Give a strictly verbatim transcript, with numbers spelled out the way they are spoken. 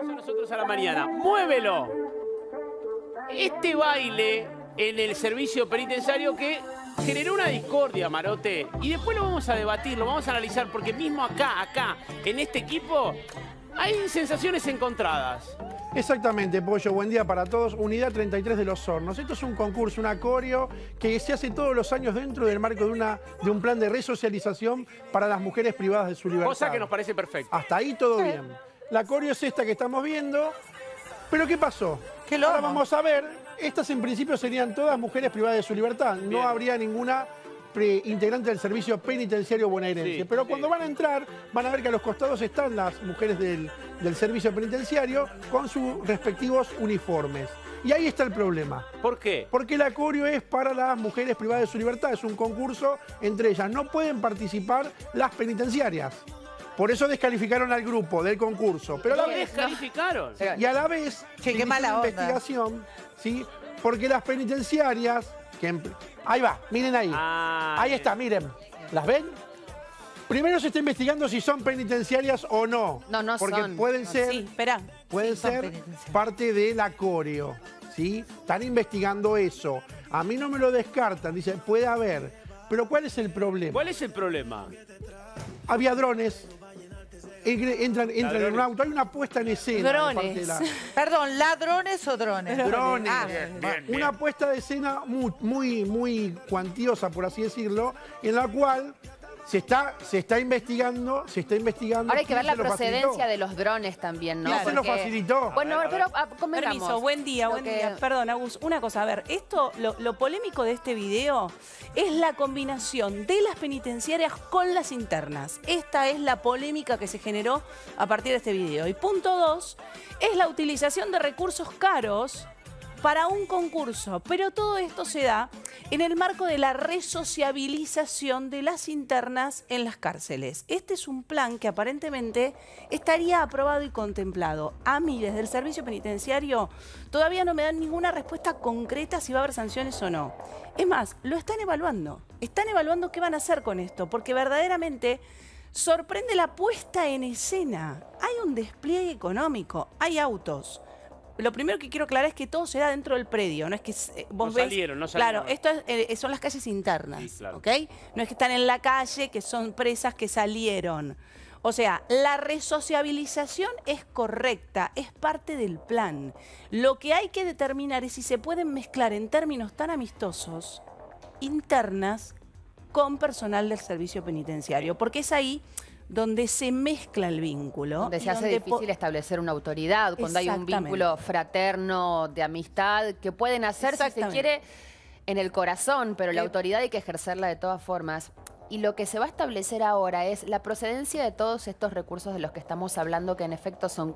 Nosotros a la mañana. ¡Muévelo! Este baile en el servicio penitenciario que generó una discordia, Marote. Y después lo vamos a debatir, lo vamos a analizar, porque mismo acá, acá, en este equipo, hay sensaciones encontradas. Exactamente, Pollo. Buen día para todos. Unidad treinta y tres de Los Hornos. Esto es un concurso, un coreo que se hace todos los años dentro del marco de, una, de un plan de resocialización para las mujeres privadas de su libertad. Cosa que nos parece perfecta. Hasta ahí todo bien. La coreo es esta que estamos viendo. ¿Pero qué pasó? ¿Qué loco? Ahora vamos a ver. Estas en principio serían todas mujeres privadas de su libertad. Bien. No habría ninguna integrante del servicio penitenciario bonaerense. Sí, Pero sí. cuando van a entrar, van a ver que a los costados están las mujeres del, del servicio penitenciario con sus respectivos uniformes. Y ahí está el problema. ¿Por qué? Porque la coreo es para las mujeres privadas de su libertad. Es un concurso entre ellas. No pueden participar las penitenciarias. Por eso descalificaron al grupo del concurso. Pero a la ¿Lo vez, descalificaron? y a la vez, Che, qué se inició mala una onda. investigación, ¿sí? Porque las penitenciarias, que en- ahí va, miren ahí. Ah, ahí bien. está, miren. ¿Las ven? Primero se está investigando si son penitenciarias o no. No, no porque son. pueden ser, Sí, espera. pueden Sí, son ser penitenciarias. parte de la coreo, ¿sí? Están investigando eso. A mí no me lo descartan, dicen, puede haber. Pero ¿cuál es el problema? ¿Cuál es el problema? Había drones. Engre- Entran, entran en un auto, hay una puesta en escena. de parte de Drones. la- Perdón, ¿ladrones o drones? Drones. Ah, Una puesta de escena muy, muy, muy cuantiosa, por así decirlo, en la cual se está, se está investigando, se está investigando. Ahora hay que ver quién la se lo procedencia facilitó. de los drones también, ¿no? ¿Quién se lo facilitó? Bueno, A ver, a pero ver. ah, convengamos. Permiso, buen día, Lo buen que- día. Perdón, Agus, una cosa, a ver, esto, lo, lo polémico de este video es la combinación de las penitenciarias con las internas. Esta es la polémica que se generó a partir de este video. Y punto dos, es la utilización de recursos caros para un concurso, pero todo esto se da en el marco de la resociabilización de las internas en las cárceles. Este es un plan que aparentemente estaría aprobado y contemplado. A mí, desde el servicio penitenciario, todavía no me dan ninguna respuesta concreta si va a haber sanciones o no. Es más, lo están evaluando. Están evaluando qué van a hacer con esto, porque verdaderamente sorprende la puesta en escena. Hay un despliegue económico, hay autos. Lo primero que quiero aclarar es que todo se da dentro del predio, no es que eh, vos No ves... salieron, no salieron. Claro, esto es, eh, son las calles internas, Sí, claro. ¿ok? No es que están en la calle, que son presas que salieron. O sea, la resociabilización es correcta, es parte del plan. Lo que hay que determinar es si se pueden mezclar en términos tan amistosos internas con personal del servicio penitenciario, porque es ahí donde se mezcla el vínculo. Donde y se hace donde po- difícil establecer una autoridad, cuando hay un Exactamente. vínculo fraterno, de amistad, que pueden hacer, si se Exactamente. quiere, en el corazón, pero la Eh, autoridad hay que ejercerla de todas formas. Y lo que se va a establecer ahora es la procedencia de todos estos recursos de los que estamos hablando, que en efecto son